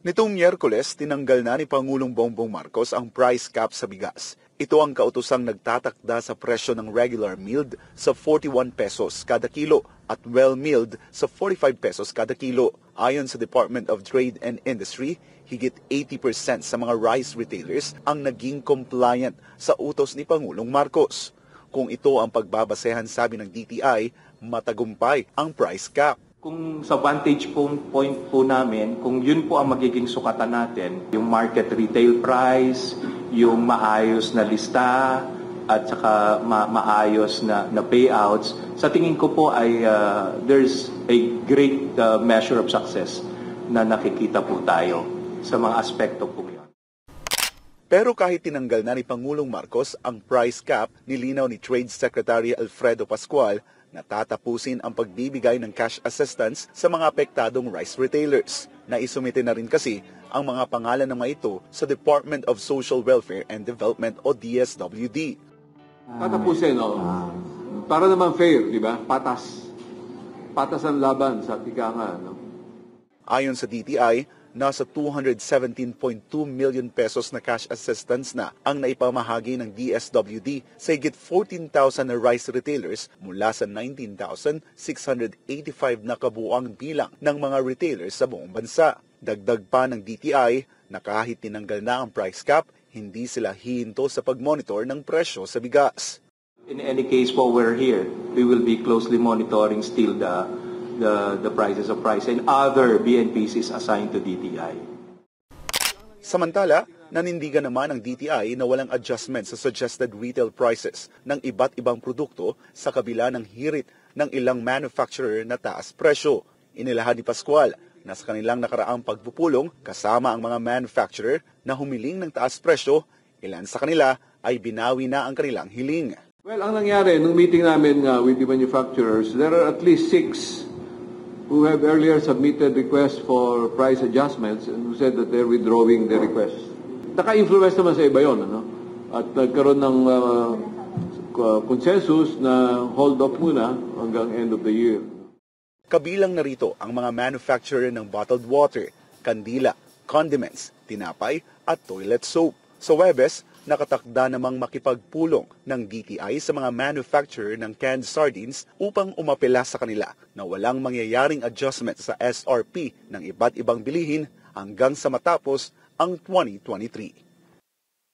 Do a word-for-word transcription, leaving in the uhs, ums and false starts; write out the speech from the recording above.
Nitong Miyerkules, tinanggal na ni Pangulong Bongbong Marcos ang price cap sa bigas. Ito ang kautosang nagtatakda sa presyo ng regular milled sa forty-one pesos kada kilo at well milled sa forty-five pesos kada kilo. Ayon sa Department of Trade and Industry, higit eighty percent sa mga rice retailers ang naging compliant sa utos ni Pangulong Marcos. Kung ito ang pagbabasehan, sabi ng D T I, matagumpay ang price cap. Kung sa vantage point po namin, kung yun po ang magiging sukatan natin, yung market retail price, yung maayos na lista, at saka ma- maayos na, na payouts, sa tingin ko po ay uh, there's a great uh, measure of success na nakikita po tayo sa mga aspekto po yun. Pero kahit tinanggal na ni Pangulong Marcos ang price cap, nilinaw ni Trade Secretary Alfredo Pascual na tatapusin ang pagbibigay ng cash assistance sa mga apektadong rice retailers. Naisumite na rin kasi ang mga pangalan ng mga ito sa Department of Social Welfare and Development o D S W D. Tatapusin, no? Para naman fair, di ba? Patas. Patas ang laban sa tika nga, no? Ayon sa D T I, nasa two hundred seventeen point two million pesos na cash assistance na ang naipamahagi ng D S W D sa higit fourteen thousand na rice retailers mula sa nineteen thousand six hundred eighty-five na kabuuang bilang ng mga retailers sa buong bansa. Dagdag pa ng D T I na kahit tinanggal na ang price cap, hindi sila hihinto sa pagmonitor ng presyo sa bigas. In any case po, we're here. We will be closely monitoring still the The, the prices of rice and other B N P Cs assigned to D T I. Samantala, nanindigan naman ng D T I na walang adjustment sa suggested retail prices ng iba't ibang produkto sa kabila ng hirit ng ilang manufacturer na taas presyo. Inilahan ni Pascual na sa kanilang nakaraang pagpupulong kasama ang mga manufacturer na humiling ng taas presyo, ilan sa kanila ay binawi na ang kanilang hiling. Well, ang nangyari nung meeting namin uh, with the manufacturers, there are at least six who have earlier submitted requests for price adjustments and who said that they're withdrawing their requests. Naka-influence naman sa iba yun, ano? At nagkaroon ng uh, consensus na hold off muna hanggang end of the year. Kabilang na rito ang mga manufacturer ng bottled water, kandila, condiments, tinapay at toilet soap. Sa Huwebes, nakatakda namang makipagpulong ng D T I sa mga manufacturer ng canned sardines upang umapela sa kanila na walang mangyayaring adjustment sa S R P ng iba't ibang bilihin hanggang sa matapos ang twenty twenty-three.